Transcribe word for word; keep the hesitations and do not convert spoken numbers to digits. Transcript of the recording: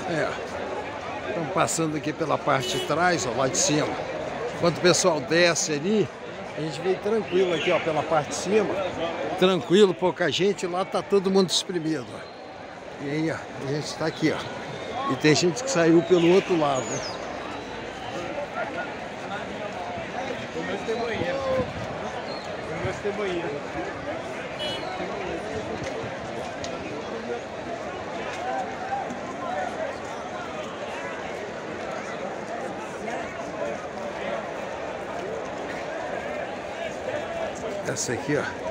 É, estamos passando aqui pela parte de trás, ó, lá de cima. Quando o pessoal desce ali, a gente veio tranquilo aqui, ó, pela parte de cima. Tranquilo, pouca gente, lá tá todo mundo espremido, ó. E aí, ó, a gente está aqui, ó. E tem gente que saiu pelo outro lado, né? Pelo menos tem banheiro. Pelo menos tem banheiro. Essa aqui, ó.